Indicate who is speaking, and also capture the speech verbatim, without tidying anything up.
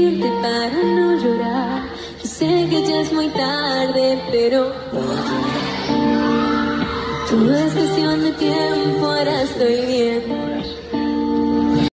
Speaker 1: decirte para no llorar. Yo sé que ya es muy tarde, pero todo es cuestión de tiempo, ahora estoy bien.